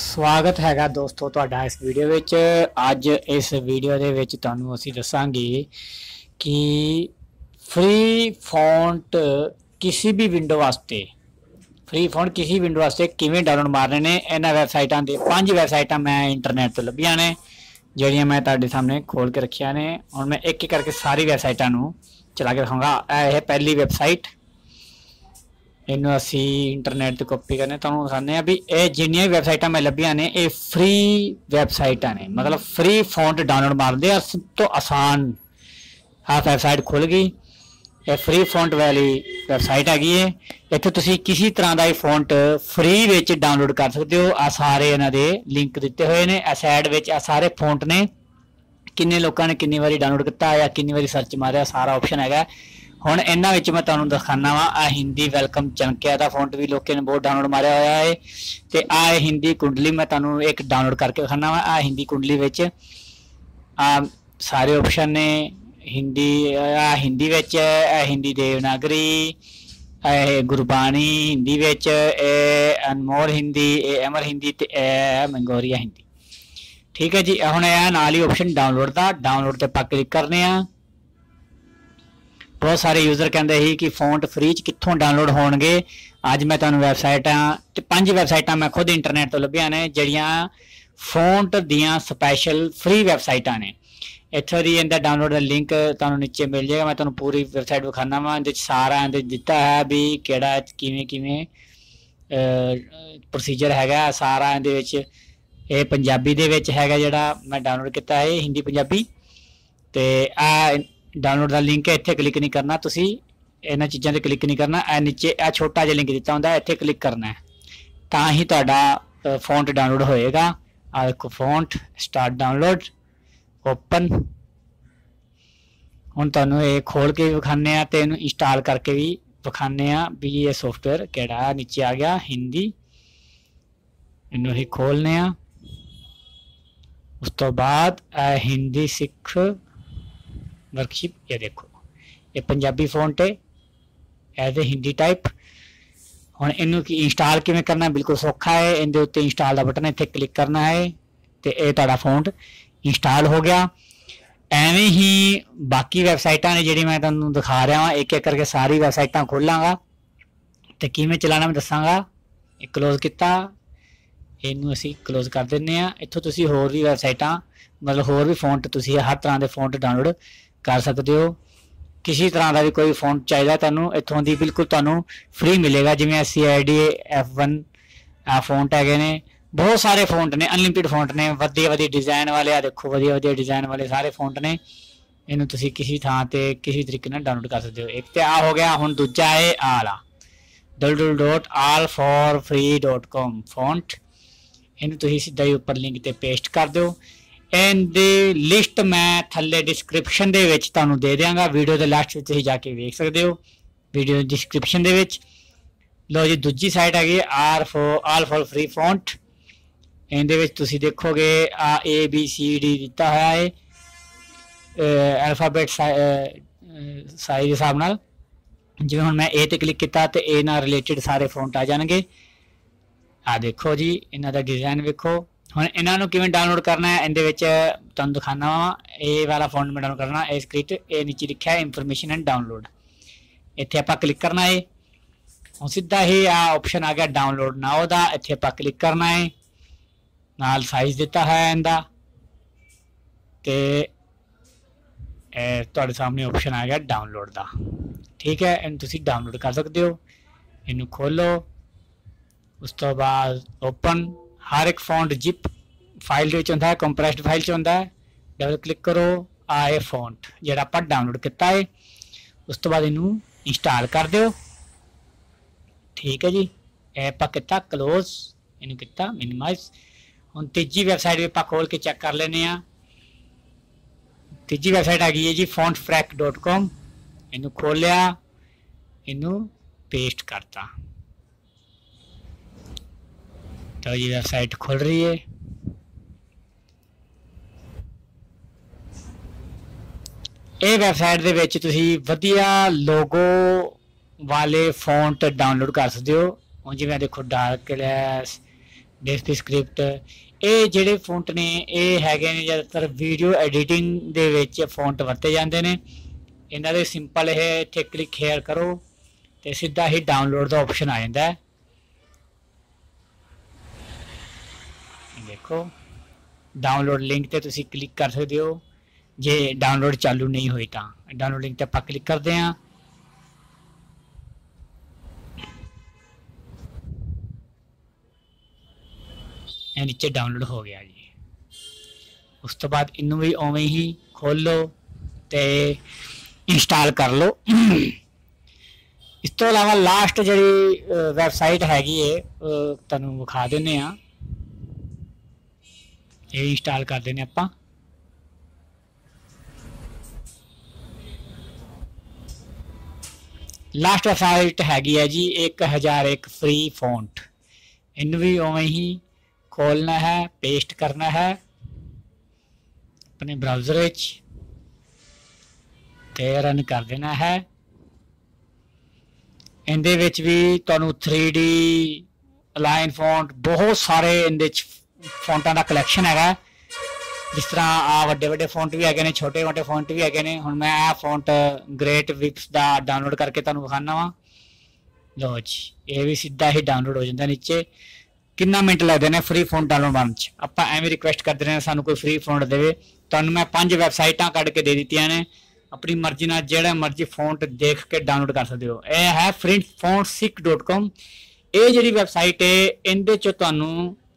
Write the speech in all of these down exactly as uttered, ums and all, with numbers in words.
स्वागत हैगा दोस्तों तुहाडा इस वीडियो विच। अज इस वीडियो दे विच तुहानूं असीं दस्सांगे कि फ्री फॉन्ट किसी भी विंडो वास्ते फ्री फॉन्ट किसी विंडो वास्ते किवें डाउनलोड मारने ने। इन्हां वैबसाइटां दे पंज वैबसाइटां मैं इंटरनेट तो लभियां ने जिहड़ियां मैं तुहाडे सामने खोल के रखियां ने। हुण मैं एक एक करके सारी वैबसाइटां नूं चला के दिखाऊंगा। यह पहली वैबसाइट इनू असी इंटरनेट से कॉपी करने तुहानूं दिखाने भी ये जिन्नियां भी वैबसाइटां मैं लभियां ने ये फ्री वैबसाइटां ने, मतलब फ्री फॉन्ट डाउनलोड मारदे आ। सब तो आसान आ वैबसाइट खुल गई। ये फ्री फॉन्ट वाली वैबसाइट हैगी है। इत्थे तुसीं किसी तरह का फॉन्ट फ्री विच डाउनलोड कर सकते हो। आ सारे इन्हां दे लिंक दिते हुए ने। आ साइड विच आ सारे फॉन्ट ने, किन्ने लोगों ने किन्नी बारी डाउनलोड किया या किन्नी बारी सर्च मारिया, सारा ऑप्शन हैगा। हुण इन्हां विच मैं तुहानूं दिखाना वा आ हिंदी वेलकम चमकिया दा फॉन्ट भी लोगों ने बहुत डाउनलोड मारिया होया है। ते आ हिंदी कुंडली मैं तुहानूं एक डाउनलोड करके दिखाना वा। आ हिंदी कुंडली विच आ सारे ऑप्शन ने। हिंदी आ हिंदी विच आ हिंदी देवनागरी, ए गुरबाणी हिंदी विच, ए अनमोल हिंदी, ए अमर हिंदी ते ए मंगोरिया हिंदी। ठीक है जी। हुण ए नाल ही ऑप्शन डाउनलोड दा, डाउनलोड ते आपां क्लिक करने आ। बहुत सारे यूजर कहते ही कि फॉन्ट फ्री च कित्थों डाउनलोड होणगे। अज मैं तुहानूं वैबसाइटां ते पंज वैबसाइटां मैं खुद इंटरनेट तो लभियां ने जिहड़ियां फॉन्ट दियां स्पैशल फ्री वैबसाइटां ने। इत्थों दी इहदा डाउनलोड दा लिंक तुहानूं नीचे मिल जाएगा। मैं तुहानूं पूरी वैबसाइट विखाना वा। इहदे सारा इहदे दिता है भी किहड़ा किवें किवें प्रोसीजर हैगा सारा। इहदे विच ये पंजाबी दे विच हैगा जिहड़ा मैं डाउनलोड किया है, हिंदी पंजाबी। ते आ डाउनलोड का लिंक है, इत्थे क्लिक नहीं करना तुसी, इन्हां चीज़ों से क्लिक नहीं करना। ए नीचे आ छोटा जिहा लिंक दिता हुंदा, इत्थे क्लिक करना है तां ही तुहाडा फॉन्ट डाउनलोड होएगा। आ देखो फॉन्ट स्टार्ट डाउनलोड ओपन। हुण तुहानूं ये खोल के भी विखाने आ ते इहनूं इंस्टॉल करके भी विखाने आ भी ये सॉफ्टवेयर किहड़ा। नीचे आ गया हिंदी, इहनूं ही खोलने आ। उस तो बाद हिंदी सिख वर्कशीप, ये देखो ये पंजाबी फॉन्ट है एज ए हिंदी टाइप। हुण इनू की इंस्टॉल किवें करना बिल्कुल सौखा है। इहदे उत्ते इंस्टॉल का बटन इत्थे क्लिक करना है तो यह तुहाडा फॉन्ट इंस्टॉल हो गया। एवें ही बाकी वैबसाइटां ने जिहड़ी मैं तुहानूं दिखा रहा हाँ, एक एक करके सारी वैबसाइटां खोलांगा तो किवें चलाना मैं दसांगा। एक क्लोज किया, इनू असीं क्लोज कर दिंदे आ। इत्थों तुसीं होर भी वैबसाइटां मतलब होर भी फॉन्ट तुसीं हर तरह के फॉन्ट डाउनलोड कर सकते हो। किसी तरह का भी कोई फॉन्ट चाहिए तुहानूं इत्थों दी बिल्कुल तुहानूं फ्री मिलेगा। जिवें S C I D F one आ फॉन्ट हैगे ने, बहुत सारे फॉन्ट ने, अनलिमिटेड फॉन्ट ने, वधिया वधिया डिजाइन वाले। आ देखो वधिया वधिया डिजाइन वाले सारे फॉन्ट ने। इनू तुसीं किसी थां ते किसी तरीके नाल डाउनलोड कर सकते हो। एक तो आ हो गया। हुण दूजा है आला double dot all for free dot com font. इनू तुसीं सीधा ही उपर लिंक ते पेस्ट कर दो। इनकी लिस्ट मैं थल्ले डिस्क्रिप्शन दे विच तुहानूं दे देंगा। वीडियो के लास्ट में तुसीं जाके वेख सकते हो वीडियो डिस्क्रिप्शन दे विच। लो जी दूजी साइट हैगी R for all for free font. इहदे विच तुसीं देखोगे आ ए बी सी डी दिता होया है अल्फाबेट साइज के हिसाब नाल। जिवें हुण मैं ए ते क्लिक किया तो ए नाल रिलेटेड सारे फॉन्ट आ जाणगे। आ देखो जी इन्हां दा डिजाइन वेखो। हुण इन्हां नूं किवें डाउनलोड करना है इहदे विच तुहानूं दिखाना वा। ए वाला फॉन्ट में डाउनलोड करना ए स्क्रिप्ट ए नीचे लिखा है इंफॉर्मेशन एंड डाउनलोड, इत्थे आपां क्लिक करना है। हुण सीधा ही आ ऑप्शन आ गया डाउनलोड नाउ दा, इत्थे आपां क्लिक करना है। नाल साइज दिता है इहदा ते तुहाडे सामने ऑप्शन आ गया डाउनलोड दा। ठीक है, इहनूं तुसीं डाउनलोड कर सकते हो। इहनूं खोलो, उस तो बाद ओपन। हर एक फॉन्ट जिप फाइल विच हुंदा है, कंप्रेस्ड फाइल च हुंदा है। डबल क्लिक करो, आए फॉन्ट जिहड़ा आपां डाउनलोड किया है। उस तो बाद इनू इंस्टॉल कर दो। ठीक है जी, आपां किया क्लोज, इनू किया मिनिमाइज। हुण तीजी वैबसाइट भी आपां खोल के चेक कर लेने आ। तीजी वैबसाइट आ गई है जी फॉन्ट फ्रैक डॉट कॉम। इनू खोलिया, इनू पेस्ट करता तो ये वेबसाइट खुल रही है। ये वेबसाइट दे विच तुसीं वधिया लोगो वाले फॉन्ट डाउनलोड कर सकते हो। जिवें देखो डार्क ग्लैस ਡਿਸਕ੍ਰਿਪਟ ਇਹ ਜਿਹੜੇ ਫੌਂਟ ਨੇ ਇਹ ਹੈਗੇ ਨੇ ਜ਼ਿਆਦਾਤਰ ਵੀਡੀਓ ਐਡੀਟਿੰਗ ਦੇ ਵਿੱਚ ਫੌਂਟ ਵਰਤੇ ਜਾਂਦੇ ਨੇ। ਇਹਨਾਂ ਦੇ ਸਿੰਪਲ ਇਹ ਇੱਥੇ ਕਲਿੱਕ ਹੇਅਰ ਕਰੋ ਤੇ ਸਿੱਧਾ ਹੀ ਡਾਊਨਲੋਡ ਦਾ ਆਪਸ਼ਨ ਆ ਜਾਂਦਾ ਹੈ। ਦੇਖੋ डाउनलोड लिंक ते तुसी क्लिक कर सकते हो जे डाउनलोड चालू नहीं हुई तो डाउनलोड लिंक ते आप क्लिक करते हैं। ये नीचे डाउनलोड हो गया जी। उस तो बाद इनू भी उवें ही खोल लो ते इंस्टॉल कर लो। इस तो अलावा लास्ट जी वैबसाइट हैगी है तुहानूं विखा दिंदे आ। ये इंस्टॉल कर देने आप। लास्ट वेबसाइट हैगी है जी एक हज़ार एक फ्री फॉन्ट। इन भी उवें ही खोलना है, पेस्ट करना है अपने ब्राउज़र ते रन कर देना है। इहदे विच भी तुहानूं थ्री डी अलाइन फॉन्ट बहुत सारे इहदे फॉन्टां दा कलैक्शन है। जिस तरह आ वड्डे वड्डे फॉन्ट भी है, छोटे मोटे फॉन्ट भी है। हुण मैं आ फॉन्ट ग्रेट विप्स दा डाउनलोड करके तुहानूं विखाना वा। लो जी ये भी सीधा ही डाउनलोड हो जाता। नीचे कितना मिनट लगते हैं फ्री फॉन्ट डाउनलोड बनने च। आपां एवें रिक्वेस्ट करते रहे सानूं कोई फ्री फॉन्ट देवे। तुहानूं मैं पांच वैबसाइटां कढ के दे दित्तियां ने, अपनी मर्जी नाल जिहड़ा मर्जी फॉन्ट देख के डाउनलोड कर सकते हो। यह है फ्रिंट फॉन्ट सिक डॉट कॉम। ये जिहड़ी वैबसाइट है इहदे च तुहानूं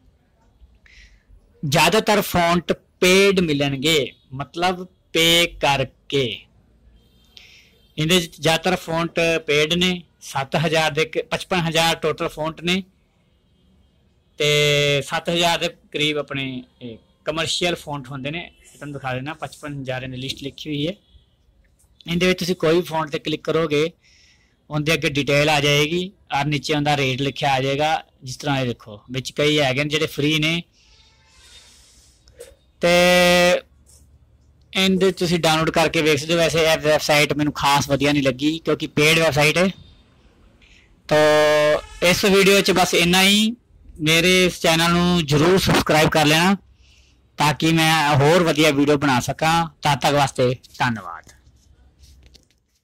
ज़्यादातर फॉन्ट पेड मिलणगे, मतलब पे करके। इहदे ज़्यादातर फॉन्ट पेड ने। सत्त हज़ार दे पचपन हज़ार टोटल फॉन्ट ने ते सत्त हज़ार के करीब अपने कमर्शियल फॉन्ट होंदे ने। तुहानूं दिखा देना पचपन हज़ार ने लिस्ट लिखी हुई है। इहदे विच तुसीं कोई भी फॉन्ट ते क्लिक करोगे उनके अगे डिटेल आ जाएगी और नीचे उनका रेट लिखा आ जाएगा। जिस तरह ये देखो विच कई है जिहड़े फ्री ने ते इहदे तुसीं डाउनलोड करके वेख सकते हो। वैसे यह वैबसाइट मैनूं खास वधिया नहीं लगी क्योंकि पेड वैबसाइट है। तो इस वीडियो च बस इन्ना ही। मेरे इस चैनल नूं जरूर सबसक्राइब कर लेना ताकि मैं होर वधिया वीडियो बना सकां। तद तक वास्ते धन्नवाद।